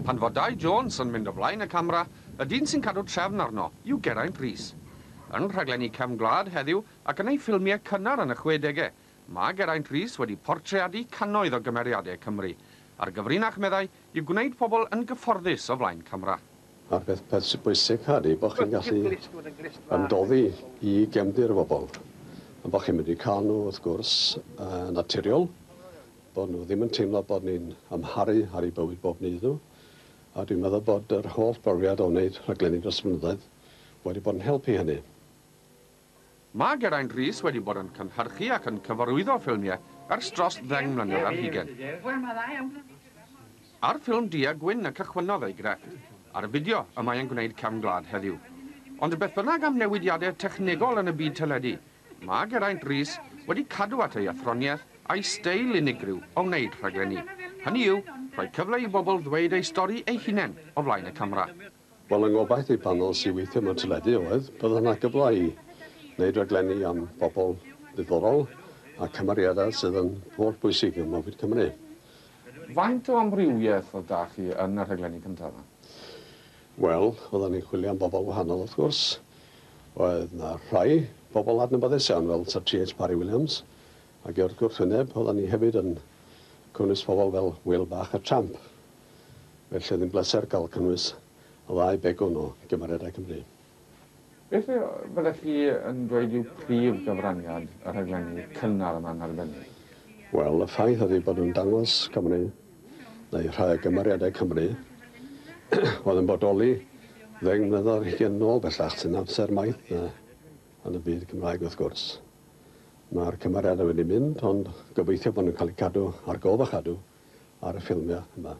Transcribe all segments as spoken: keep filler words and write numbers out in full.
Pan fod Dai Jones yn mynd o blaen y camera, y dyn sy'n cadw trefn arno yw Geraint Rhys. Yn rhaglenni Cefn Gwlad heddiw ac yn ei ffilmiau cynnar yn y chwedegau, mae Geraint Rhys wedi portreadu cannoedd o gymeriadau Cymru, a'r gyfrinach meddai yw gwneud pobl yn gyfforddus o flaen camera. A'r beth peth sy'n bwysig ydy bod chi'n gallu ymdoddi i gefndir y bobl. A bod chi'n mynd i cael nhw, wrth gwrs, uh, naturiol, bod nhw ddim yn teimlo bod ni'n amharu ar ei bywyd bob nid nhw. A dwi'n meddwl bod yr holl bwriad o wneud rhaglenni dros flynyddoedd wedi bod yn helpu hynny. Mae Geraint Rhys wedi bod yn cynhyrchu ac yn cyfarwyddo ffilmiau ers dros ddeng mlynedd ar hugain. Ar ffilm Dia Gwyn y cychwynodd ei grefft, ar y fideo y mae e'n gwneud Cefn Gwlad heddiw. Ond beth bynnag am newidiadau technegol yn y byd teledu, mae Geraint Rhys wedi cadw at ei athroniaeth a'i steil unigryw o wneud rhaglenni. Hynny yw, rhoi cyfle i bobl ddweud ei stori ei hunain o flaen y camera. Wel, yng ngobaith i panel sy'n weithio mewn teledu oedd, bydd yna gyfle i wneud rhaglenni am bobl ddiddorol a cymeriadau sydd yn holl bwysig yn mywyd Cymru. Faint o amrywiaeth o da chi yn y rhaglenni cyntaf? Wel, oedden ni'n chwilio am bobl wahanol, wrth gwrs. Oedd yna rhai bobl adnabyddus iawn fel Sir T H Parry Williams, ac i'r gwrthwyneb, oedden ni hefyd yn cynnwys pobl fel Wil Bach a Tramp. Felly ddim bleser cael cynnwys y ddau begwn o gymeriadau Cymru. Beth fyddech chi yn dweud yw prif gyfraniad y rhaglenni cynnar yma'n arbennig? Wel, y ffaith ydy bod nhw'n dangos Cymru, neu rhai gymeriadau Cymru, oedd yn bodoli ddeng mlynedd ar hugain nôl bellach sy'n amser maith yn y byd Cymraeg wrth gwrs. Mae'r cymeriadau wedi mynd, ond gobeithio bod nhw'n cael eu cadw ar gof a chadw ar y ffilmiau yma.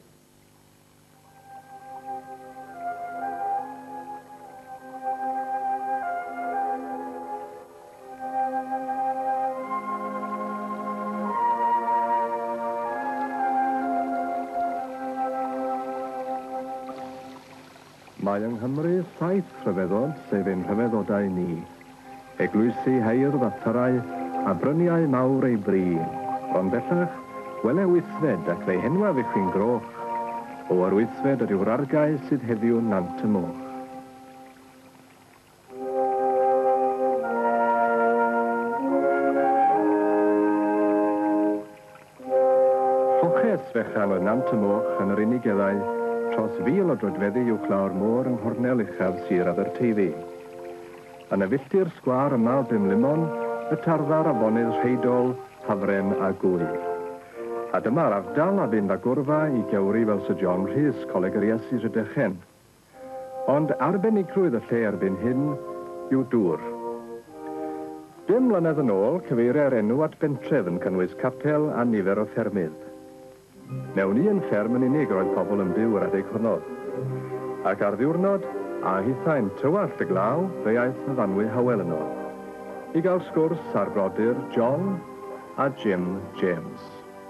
Mae yng Nghymru saith rhyfeddod, sef ein rhyfeddodau ni. Eglwysi heirdd a thyrau, a bryniau mawr ei bri. Ond bellach, wele wythfed ac fe'i henwaf i chi'n groch. O ar wythfed yr yw'r argae sydd heddiw nant y moch. Lloches fechan o nant y moch yn yr unigeddau, tros fil o drodfeddu i'w clawr môr yng nghornel uchaf Sir Aberteifi. Yn y filltir sgwar yma o Bymlimon, y tarddar afonydd rheidol, hafren a gwy. A dyma'r ardal a fynd â gwrfa i gewri fel Sir John Rhys, coleg yr Iesu Rhydychen. Ond arbenigrwydd y lle erbyn hyn yw dŵr. Bum mlynedd yn ôl, cyfeiriau'r enw at bentref yn cynnwys capel a nifer o ffermydd. Mewn un fferm yn unig roedd pobl yn byw yr adeg hwnnw. Ac ar ddiwrnod, a hithau'n tywallt y glaw, fe aeth y fanwy Hywel yno. I gael sgwrs ar brodyr John a Jim James.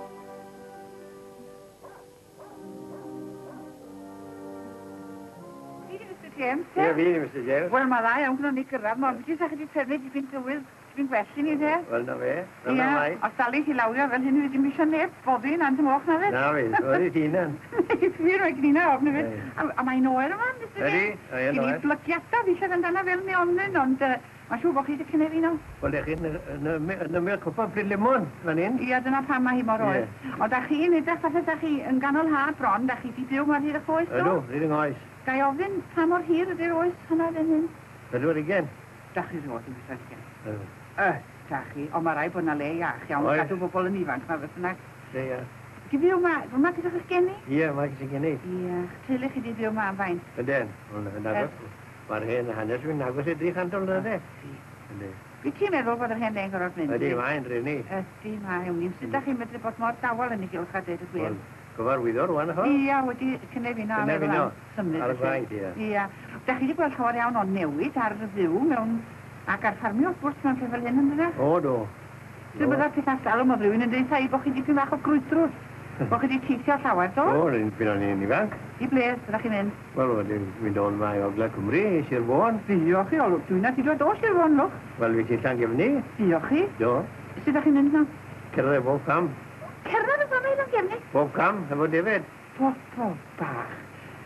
Fi, mister James, Ie, fi, mister James. Wel, mae dda iawn gyda ni gyrraedd, ond beth ydych chi wedi trefnu dipyn tywydd, dipyn gwell i ni, te? Wel, na fe. Ie, os dal i chi lawrio fel hyn, wedi misio neb boddi nant y moch na fe? Na fe, oedd i tinan. Fyr o'i gynna ofn fe. A mae'n oer yma, mister James? Ydi, ie, noer. I ni blygiada fi eisiau amdana fel mi ofnyn, ond mae'n siŵr bod chi wedi cynnig fi nhw. Wel, eich yn ymwyr cwpa bryd limon, fan hyn. Ie, dyna pam mae hi mor oer. Ond da chi yn edrych fatha da chi yn ganol ha bron, da chi wedi byw mor hir y ffwys, Ydw, rydyn yng Ngoes. Ga i ofyn pa mor hir ydy'r oes hynna fan hyn? Pedwar ugen. Da chi rhywbeth yn fysad ugen. Ydw. Y, da chi, ond mae rai bod yna le iach iawn, Oes. gadw bobl yn ifanc, mae beth yna. Ie, ie. Chi byw ma, rwy'n ma gyda'r geni? Ie, mae gyda geni. Ie, teulu chi di byw ma am faint? Ydyn, nagos. Mae'r hen hanes fi'n nagos i dri chantol na de. Ydy. Fi ti'n meddwl bod yr hen deng gorfod mynd? Ydy, mae'n rhywun. Ydy, mae yw'n nim. Sut da chi'n medru bod mor dawel yn ei gylch a dweud y gwir? Gyfarwyddor rwan, ycho? Ia, wedi cynnig fi na. Cynnig fi no. Symud. Ar y gwaith, ie. Ia. Da chi wedi gweld llawer iawn o newid ar y fyw mewn... ac ar ffarmio, wrth gwrs, mewn lle fel hyn yn dda? O, do. Dwi'n byddai'r peth asal o mod rhywun yn dweud sa'i bod chi wedi bach o grwydrwr. Bod chi wedi teithio llawer, do? O, fi'n o'n i'n ifanc. I bles, ydych chi'n mynd? Wel, wedyn, fi'n dod yma i Ogledd Cymru, i Sir Fôn. Diolch chi, olwg, dwi'n nad i dod o Sir Fôn, lwch. Wel, fi ti'n Llangefni. Diolch chi. Do. Sut ydych chi'n mynd na? Cerdded bob cam. Cerdded y fan i Llangefni? Bob cam, efo David. Bobl bach.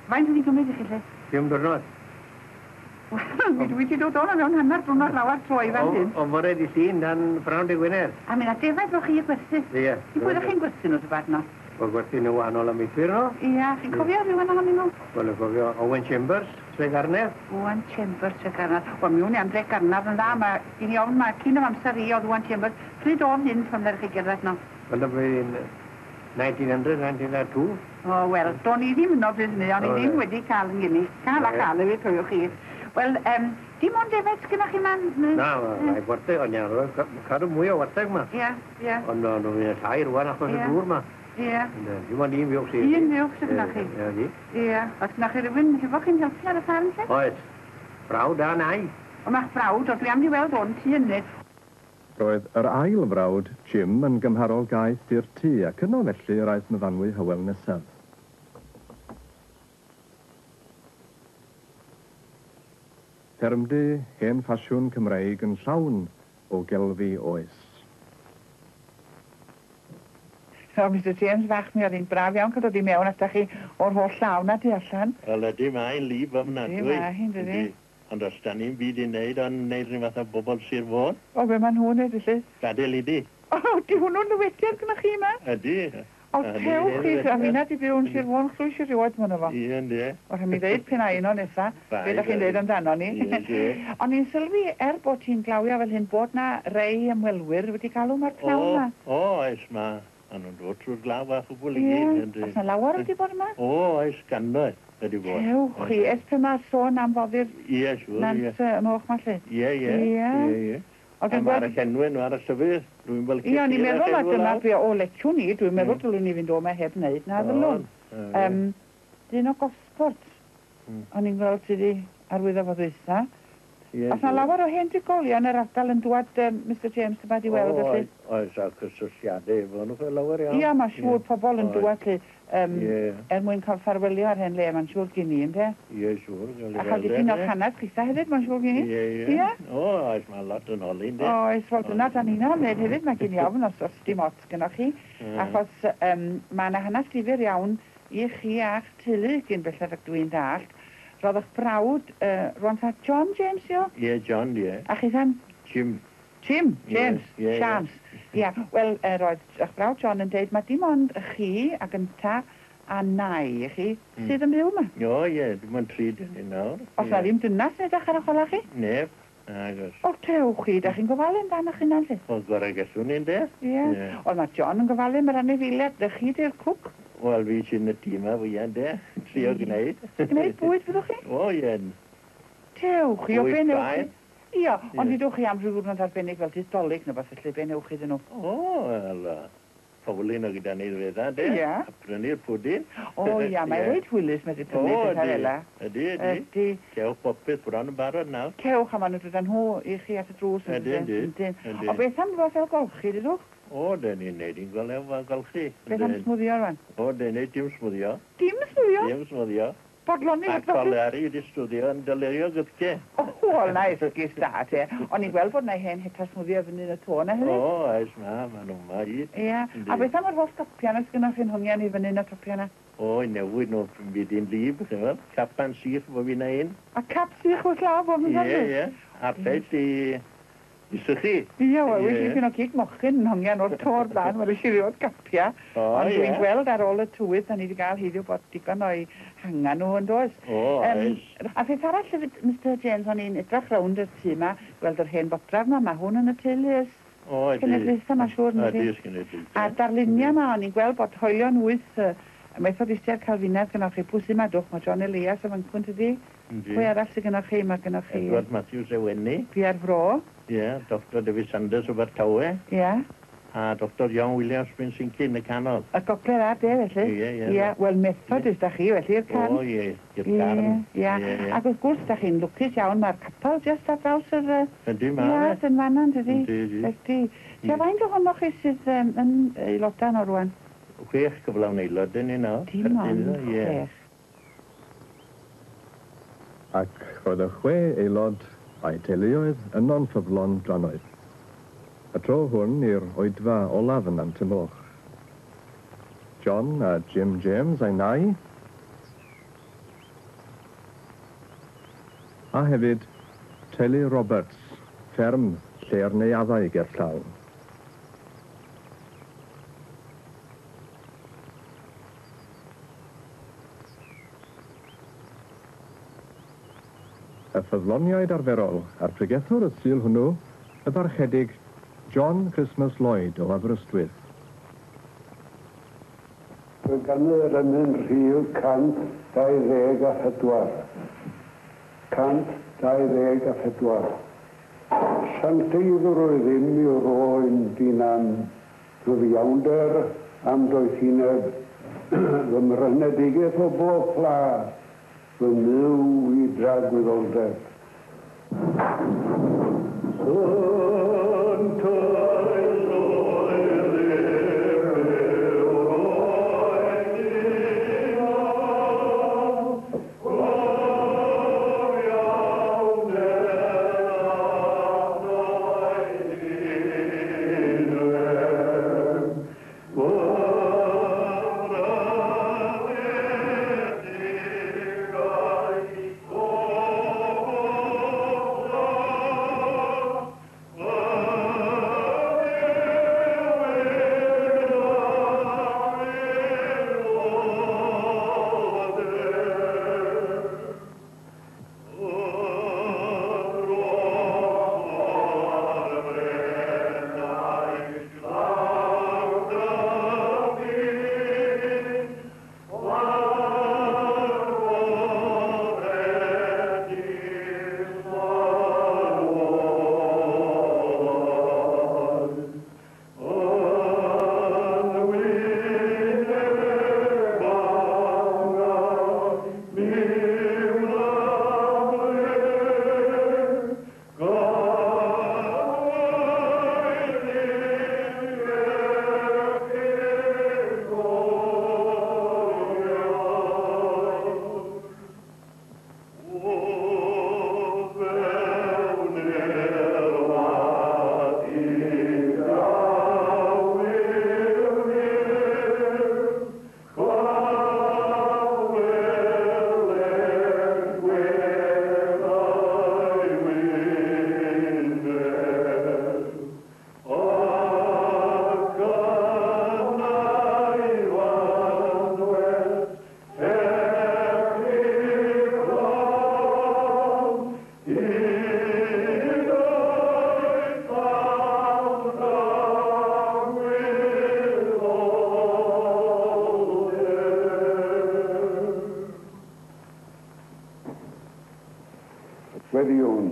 Faint wedi cymryd i chi lle? Dim dwrnod. Wel, dwi wedi dod o'n mewn hanner drw'n lawr troi fan hyn. O fore di sy'n dan ffrawn di Gwener. A mynd a defaid bod chi y gwerthu. Ie. I pwy ydych chi'n gwerthu nhw, dy bad no? O gwerthu nhw wahanol am eithwyr nhw. Ia, chi'n cofio rhywun ohonyn nhw? Wel, yn cofio Owen Chambers, Tre Garnedd. Owen Chambers, Tre Garnedd. Wel, mi wn i am Tre Garnedd yn dda. Mae gen i ofn, mae cyn am amser i oedd Owen Chambers. Pryd o'n hyn pan ddech chi gerdded no? Wel, yn blwyddyn nineteen hundred, nineteen oh two. O, wel, do'n i ddim yn o bryd ni, o'n i ddim wedi cael yn gynnu. Cael a cael efo cofiwch chi. Wel, um, dim ond defaid sgynnoch chi man? Na, mae warteg, ond iawn, cadw mwy o warteg ma. Ia, ia. Ond nhw'n mynd llai rwan achos y dŵr ma. Ia. Dim ond un fiwch sy'n. Un fiwch sy'n gynnach chi? Ia, di. Ia. Os gynnach chi rhywun, hefo chi'n helpu ar y ffarm lle? Oes. Brawd a nai. O, mae'ch brawd, os dwi am di weld o'n ti ynnyd. Roedd yr ail frawd, Jim, yn gymharol gaeth i'r tŷ ac yno felly yr aeth myfanwy Hywel nesaf. Ffermdy hen ffasiwn Cymreig yn llawn o gelfi oes. O, Mister James fach mi oedd hi'n braf iawn cael dod i mewn at chi o'r holl llawn a di allan. Wel, ydy mae'n lif ofnadwy. Ydy mae'n, dydy. Ond os da ni'n byd i wneud, ond wneud rhywun fath o bobl Sir Fôn. O, be ma'n hwn edrych lle? Gadael i di. O, di hwnnw'n lywediad gyda chi yma? Ydy. O, tewch chi, a fi na di byw yn Sir Fôn chlwys i rioed mwyn efo. Ie, ynddi. O, rhaid mi ddeud pen a un o nesa, be da chi'n dweud amdano ni. Ond ni'n sylwi, er bod ti'n glawio fel hyn, bod na rei ymwelwyr wedi galw mae'r clawn yma. O, oes ma. A nhw'n dod trwy'r glaw a chwbl i Ie, gyd. os na lawer wedi bod yma? O, oes gannoedd wedi bod. Tewch chi, es pe ma sôn am foddi'r Ie, siwr, ie. nant y moch ma lle? Ie, ie. Ie, ie. A mae'r llenwyn ar y llyfr. Dwi'n fel Ie, o'n i'n meddwl ma dyma be o lecsiwn ni, dwi'n meddwl dylwn ni fynd o me heb wneud na ddylwn. Dyn o gosbort. O'n i'n gweld sydd wedi arwyddo fo ddwytha. Os na lawer o hen digolion yr ardal yn dwad Mister James yma di weld felly? Oes, a cysylltiadau efo nhw fel lawer iawn. Ia, mae siŵr pobl yn dwad lle er mwyn cael ffarwelio ar hen le, mae'n siŵr gen i, ynddo? Ie, siŵr. A chael dipyn o'r hanes chitha hefyd, mae'n siŵr gen i? Ie, ie. O, oes, mae lot yn holi, ynddo? Oes, fel dyna, da ni'n amled hefyd, mae gen i ofn os oes dim ots gynnwch chi. Achos mae yna hanes difyr iawn i chi a'ch teulu gyn belled ac dwi'n dalt. Roedd eich brawd, rwan ta John James, io? Ie, John, ie. A chi tan? Jim. Jim, James, Ie, ie. James. Ia, wel, roedd eich brawd John yn deud, mae dim ond chi a gynta a nai i chi sydd yn byw yma. O, ie, dim ond tri dyn ni nawr. Os na ddim dynas neu dach ar eich ola chi? Neb, agos. O, tewch chi, da chi'n gofalu amdano chi'n allu? O, gorau gallwn ni'n de? Ie. Ond mae John yn gofalu mae'r anifiliad, da chi di'r cwc? Wel, fi sy'n y tîm a fwyaf, de. Trio gwneud. Gwneud bwyd fyddwch chi? O, ie. Tewch chi, o Bwyd be newch ffaen. chi? Ia, ond nidwch chi am rhyw gwrnod arbennig fel distolig neu beth felly, be newch chi dyn nhw? O, wel, pobl un o gyda ni ddwedda, de. Ie. A prynu'r pwdin. O ia, mae Wade Willis wedi prynu O, pethau ydi. fel Ydi, ydi. Ydi. Cewch popeth bron yn barod nawr. Cewch a maen nhw dod â nhw i chi at y drws. yn Ydi, dydyn? ydi, Ydyn. ydi. O beth am rhywbeth fel golchi, dydwch? O, da ni'n neud i'n gweld efo golchi. Beth am smwddio rwan? O, da ni'n neud dim smwddio. Dim smwddio? Dim smwddio. Bodloni A hyd goffi? coleri wedi stwdio yn dylerio gytge. O, wel, na esgys da, te. O'n i'n gweld bod na hen heta smwddio fyny yn y to na hynny. O, eis ma, ma nhw ma i. Ia. A beth am yr holl topian os gynnwch chi'n hongian i fyny yn y topian na? O, i newid nhw byd i'n lif, chyfod. Capan sych bo fi'n ein. A cap sych wrth law bob yn Ie, fannu? ie. A peth i... i sychu. Ia, wel, Ie. wedi fynd o gig mochyn yn hongian o'r tor blaen, mae'r eisiau capia. O, Ond ie. dwi'n gweld ar ôl y tywydd, da ni wedi cael hyd bod digon o'i hangan nhw yn does. O, Yym, eis. A beth arall hefyd, Mister James, o'n i'n edrych rownd y tŷ yma, gweld yr hen bodraf yma, mae hwn yn y teulu ys O, ydi. cenedlaethau, mae'n siŵr. O, yndi? ydi, ysgenedlaethau. A darluniau yma, o'n i'n gweld bod hoelion wyth y methodistaidd Calfinaidd gynnwch chi. Pwys yma dwch, mae John Elias o Fancwnt ydi. Yndi. Pwy arall sydd gynnwch chi? Mae gynnwch chi Edward Matthews Ewenni. Pierre Fro, Ie, Doctor David Sanders o Bartawe. ia. A Doctor John Williams Brynsinkin y canol. Y gogledd ar de, felly. Ie, ie. Ie, wel, methodist da chi, felly, i'r can. O, ie, i'r Ie, carn. ie. Ac wrth gwrs, da chi'n lwcus iawn, mae'r capel just ar draws yr... yy, Yndi, ma. Ie, fe. sy'n fanna, dydi? Yndi, yndi. Ydi. Tia faint ohonoch chi sydd yym, yn aelodan o rwan? Chwech cyflawn aelod yn ni nawr. Dim ond Caerdydd, ie. chwech. Ac roedd y chwe aelod a'i teuluoedd yn onffyddlon drannoedd. Y tro hwn i'r oedfa olaf yn Antymoch. John a Jim James a'i nai, A hefyd, teulu Roberts, fferm lle'r neuaddau gerllaw. Y ffyddloniaid arferol a'r pregethwr y sil hwnnw, y barchedig John Christmas Lloyd o Aberystwyth. Mae gan yr ymyn rhyw cant dau ddeg a phedwar. Cant dau ddeg a phedwar. Santeidwr oedd ddim i roen dinan gyfiawnder am doethineb fy mrynedigeth o bob pla fy myw i dragwyddoldeb. Weddiwn.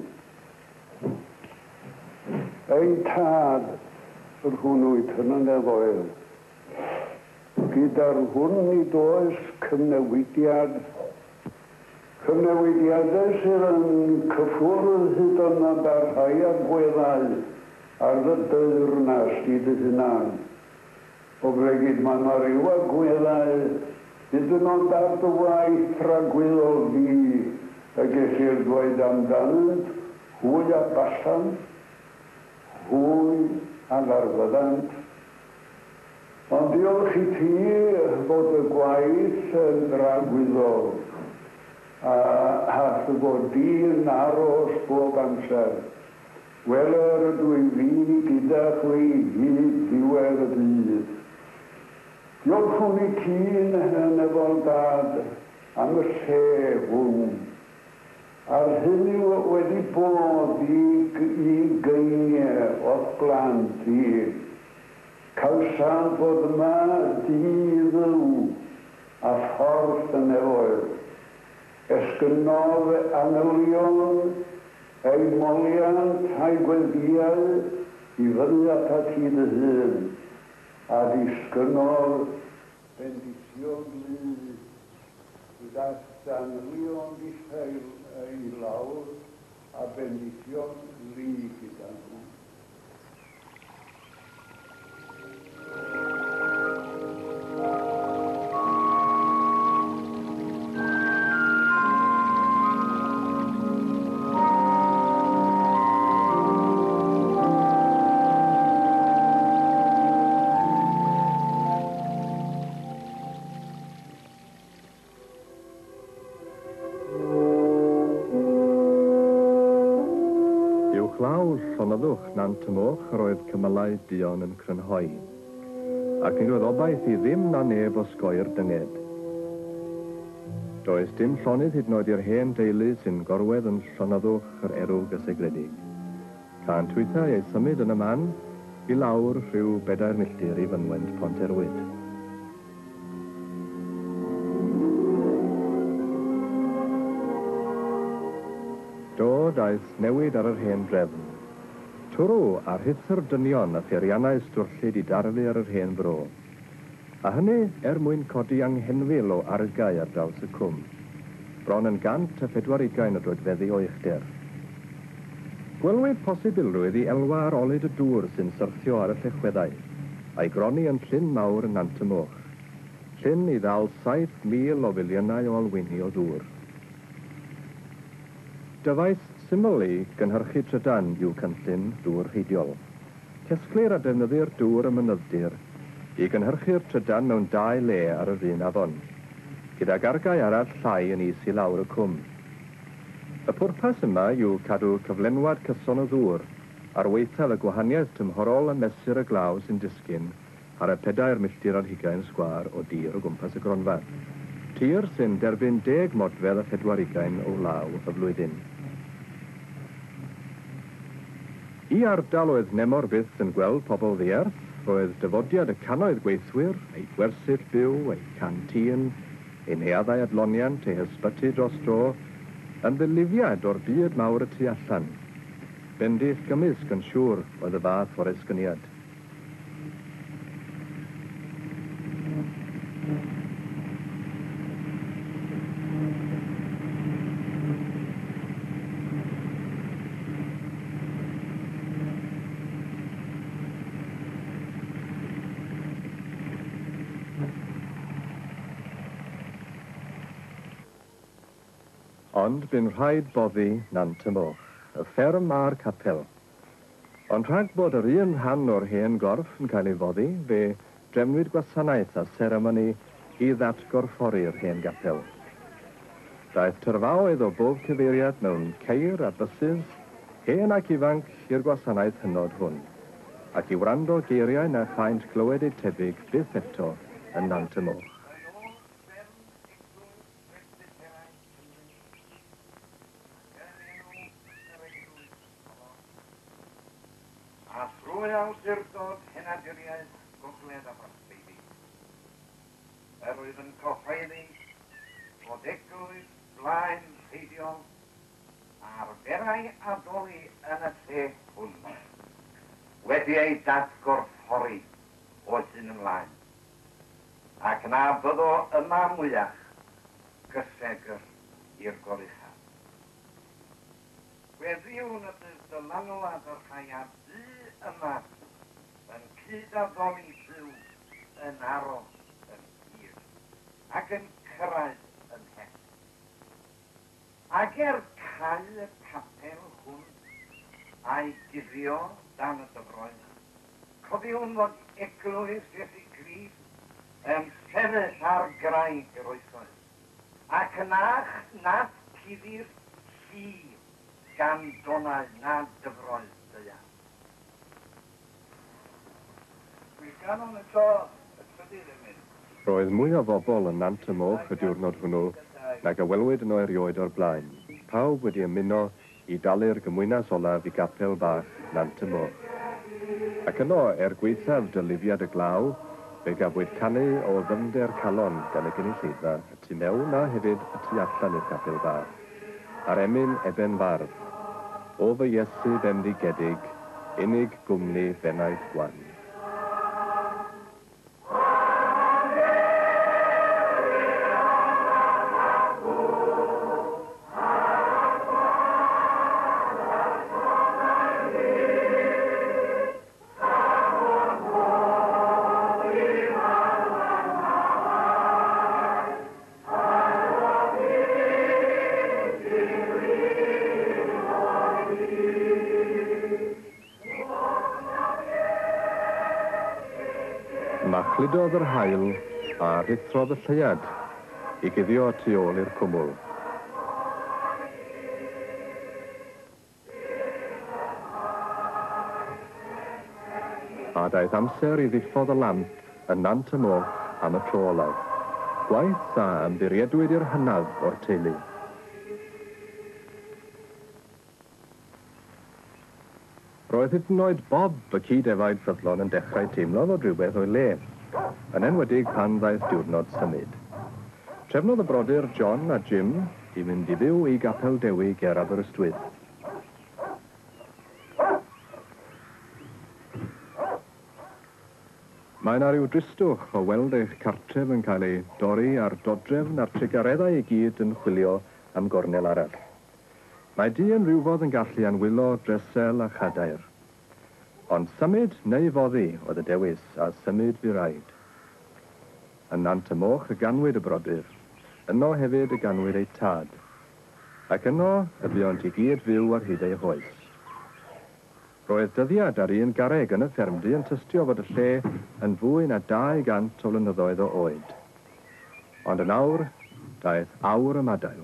Ein tad yr hwnnw i tynan e ddoel. Gyda'r hwn i does cymnewidiad. Cymnewidiadau sydd yn cyffwrdd hyd yna barhau a gweddau ar y deyrnas hyd y hunan. O bregyd mae yna ryw a gweddau hyd yn ond ar dy waith rhagwyddol fi a gellir dweud amdanynt hwy a basant, hwy a larfydant. Ond diolch i ti fod y gwaith yn rhagwyddol a hath y bod di'n aros bob amser. Weler ydw i fi gyda chwi hyd diwedd y byd. Diolch hwn i ti yn efo dad am y lle hwn. Ar hyn wedi bod i, i geiniau o'r blant i. Cawsan bod yma diddiw a ffordd yn efoedd. Esgynodd anylion, ei moliant a'i gweddiau i fyny at at hyd y hyn. A disgynodd bendision lyd. Gyda'r anylion i ffeil ei lawr a bendision lyd gyda nhw. Uwchlaw llonyddwch nan tymoch yr oedd cymylau dion yn crynhoi, ac yn roedd obaith i ddim na neb osgoi'r dynged. Does dim llonydd hyd yn oed i'r hen deulu sy'n gorwedd yn llonyddwch yr erw gysegredig. Ca'n twytha ei symud yn y man i lawr rhyw bedair milltir i fynwent Pont Erwyd. Do daeth newid ar yr hen drefn. Twrw ar hithyr dynion a pheriannau stwrllyd i darlu ar yr hen bro. A hynny er mwyn codi anghenfil o argau ar draws y cwm, bron yn gant a phedwar ugain o droedfeddi o uchder. Gwelwyd posibilrwydd i elwa ar olyd y dŵr sy'n syrthio ar y llechweddau, a'i gronni yn llyn mawr yn Nantymoch, llyn i ddal saith mil o filiynau o alwyni o ddŵr. Dyfais syml i gynhyrchu trydan yw cynllun dŵr heidiol. Cesglir a defnyddir dŵr y mynyddir i gynhyrchu'r trydan mewn dau le ar yr un afon, gydag argau arall llai yn is i lawr y cwm. Y pwrpas yma yw cadw cyflenwad cyson o ddŵr ar weithal y gwahaniaeth tymhorol a mesur y glaw sy'n disgyn ar y pedair milltir ar hugain sgwar o dir o gwmpas y gronfa. Tir sy'n derbyn deg modfedd a phedwar ugain o law y flwyddyn. I ardal oedd Nemor byth yn gweld pobl ddiarth, roedd dyfodiad y cannoedd gweithwyr, ei gwersyll byw, ei cantin, ei neaddau adloniant, ei hysbyty dros dro, yn ddilufiad o'r byd mawr y tu allan. Bendith gymysg yn siŵr oedd y fath o'r esgyniad. Ond bu'n rhaid boddi Nantymoch, y fferm a'r capel. Ond rhag bod yr un rhan o'r hen gorff yn cael ei foddi, fe drefnwyd gwasanaeth a seremoni i ddatgorffori'r hen gapel. Daeth tyrfaoedd o bob cyfeiriad mewn ceir a bysys, hen ac ifanc i'r gwasanaeth hynod hwn, ac i wrando geiriau na chaint clywed eu tebyg byth eto yn Nantymoch. A thrwy awdurdod henaduriaeth gogledd a Brasbeidi. Yr oedd yn cyhoeddi o degwydd blaen rheidiol a'r ferau adoli yn y lle hwn wedi ei datgorffori oes yn ymlaen. Ac na byddo yma mwyach gysegr i'r goruchaf. Gweddiwn y bydd dylanwad yr rhai ar dŷ yma yn cyd a ddoni byw yn aros yn hir ac yn cyrraedd yn het. Ac er cael y capel hwn a'i guddio dan y dyfroedd, cofiwn fod eglwys Iesu Grist yn sefyll ar graig yr oesoedd, ac nach nad cuddi'r lli gan donau na dyfroedd dya. Ganon eto y trydydd yn mynd. Roedd mwy o bobl yn Nantymoch y diwrnod hwnnw nag y welwyd yn o'i erioed o'r blaen. Pawb wedi ymuno i dalu'r gymwynas olaf i gapel bach Nantymoch. Ac yno, er gweithaf dylifiad y glaw, fe gafwyd canu o ddyfnder calon gan y gynulleidfa y tu mewn a hefyd y tu allan i'r capel bach, a'r emyn eben fardd, o fy Iesu bendigedig, unig gwmni bennaeth gwan. Chludodd yr haul a rithrodd y lleiad i guddio tu ôl i'r cwmwl. A daeth amser i ddiffodd y lamp yn Nant y Moch am y tro olaf. Gwaith a ymddiriedwyd i'r hynaf o'r teulu. Roedd hyd yn oed Bob y cyd-efaid ffyddlon yn dechrau teimlo fod rhywbeth o'i le, yn enwedig pan ddaeth diwrnod symud. Trefnodd y brodyr John a Jim i fynd i fyw i Gapel Dewi ger Aberystwyth. Mae yna ryw dristwch o weld eich cartref yn cael ei dorri ar dodrefn a'r trigareddau i gyd yn chwilio am gornel arall. Mae dyn rhywfodd yn gallu anwylo dresel a chadair. Ond symud neu foddi oedd y dewis a symud fu raid. Yn Nant y Moch y ganwyd y brodyr, yno hefyd y ganwyd ei tad, ac yno y buont i gyd fyw ar hyd ei hoes. Roedd dyddiad ar un garreg yn y ffermdy yn tystio fod y lle yn fwy na dau gant o flynyddoedd o oed. Ond yn awr, daeth awr y madael.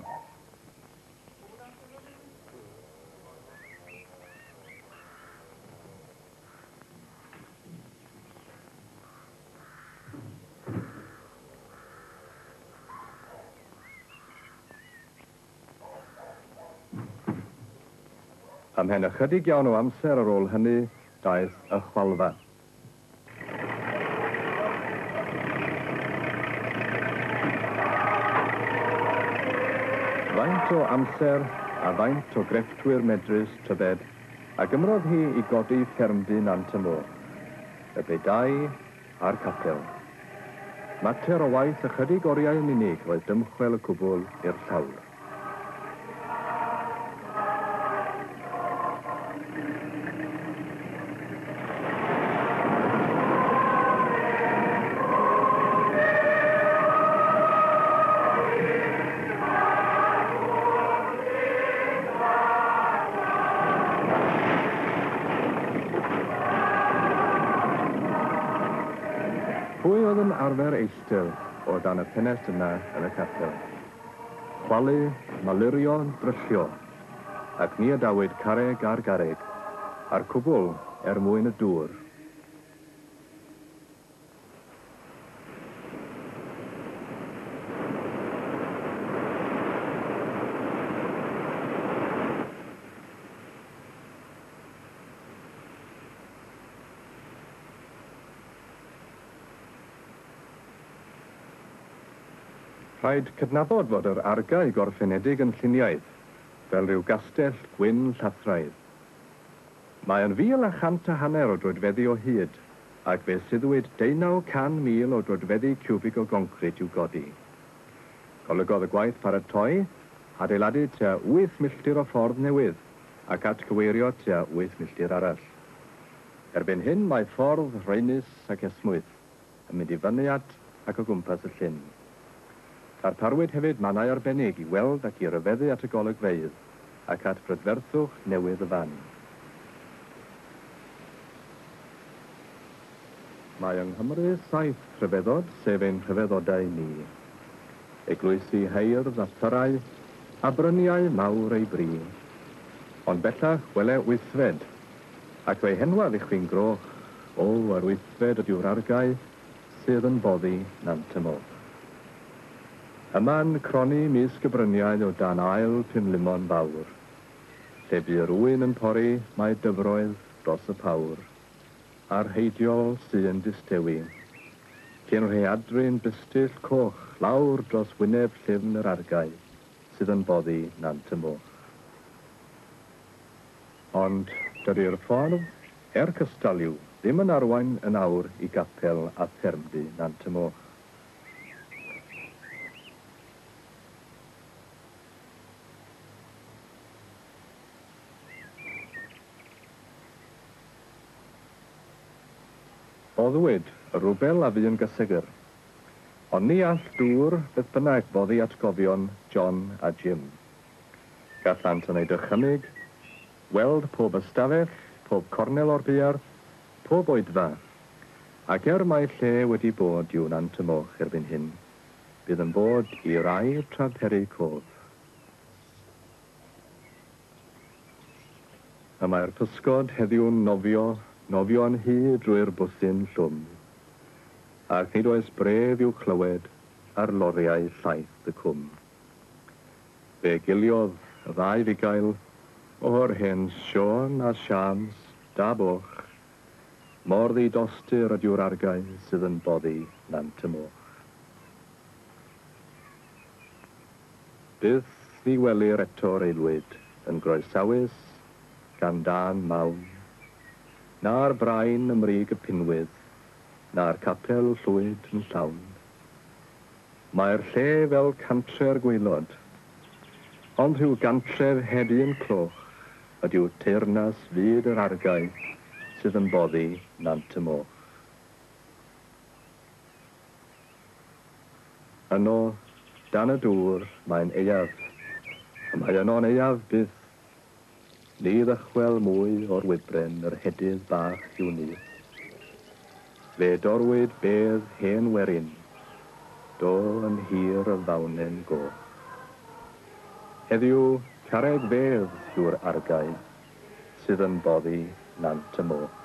Ymhen ychydig iawn o amser ar ôl hynny, daeth y chwalfa. Faint o amser a faint o grefftwyr medrus tybed, a gymrodd hi i godi ffermdy Nant y Moch, y bedau a'r capel. Mater o waith ychydig oriau yn unig oedd dymchwel y cwbl i'r llawr. Pwy oedd yn arfer eistedd o dan y penest yna yn y capel? Chwalu, malurio, dryllio, ac ni adawyd carreg ar garreg, a'r cwbl er mwyn y dŵr. Rhaid cydnaddod fod yr argae gorffenedig yn lluniaidd, fel rhyw gastell gwyn llathraidd. Mae yn fil a chant a hanner o droedfeddi o hyd, ac fe syddwyd deunaw can mil o droedfeddi cubic o goncrit i'w godi. Golygodd y gwaith paratoi, adeiladu tua wyth milltir o ffordd newydd, ac atgyweirio tua wyth milltir arall. Erbyn hyn mae ffordd Rheinus ac Esmwyth yn mynd i fyny at ac o gwmpas y llyn. Darparwyd hefyd mannau arbennig i weld ac i ryfeddu at y golygfeydd ac at brydferthwch newydd y fan. Mae yng Nghymru saith rhyfeddod, sef ein rhyfeddodau ni. Eglwysi heirdd a thyrau, a bryniau mawr ei bri. Ond bellach wele wythfed, ac fe'i henwa ddichwyn groch, o ar wythfed ydyw'r argae, sydd yn boddi Nant y Moch. Yma'n croni misg y bryniau o dan ail pumlimon fawr. Lle bu'r ŵyn yn pori mae dyfroedd dros y pawr, a'r heidiol sy'n distewi. Cyn rheadru'n bystyll coch lawr dros wyneb llyfn yr argae, sydd yn boddi Nant y Moch. Ond dydy'r ffordd, er cystaliw, ddim yn arwain yn awr i gapel a ffermdy Nant y Moch. Oddwyd y rwbel a fu yn gysegur, ond ni all dŵr beth bynnag boddi atgofion John a Jim. Gallant yn ei dychymyg, weld pob ystafell, pob cornel o'r buar, pob oedfa, ac er mae lle wedi bod i'w Nant y Moch erbyn hyn, bydd yn bod i rai tra peri cof. Y mae'r pysgod heddiw'n nofio Nofio'n hyd drwy'r bwthyn llwm, ac nid oes bref i'w clywed ar loriau llaeth y cwm. Fe giliodd y ddau fugail o'r hen Sion a Siams da boch, mor ddidostur ydyw'r argae sydd yn boddi nant y moch. Bydd ddiwelir eto'r eilwyd yn groesawus gan dan mawn, na'r brain ymrig y pinwydd, na'r capel llwyd yn llawn. Mae'r lle fel cantre'r gwaelod, ond rhyw gantref hedyn cloch ydyw teyrnas fyd yr argae sydd yn boddi nant y moch. Yno, dan y dŵr, mae'n eiaf, a mae yno'n eiaf byth, ni ddychwel mwy o'r wybren yr hedydd bach i'w ni. Fe dorwyd bedd hen werin, do yn hir y fawnen goch. Heddiw, carreg fedd yw'r argae sydd yn boddi nant y moch.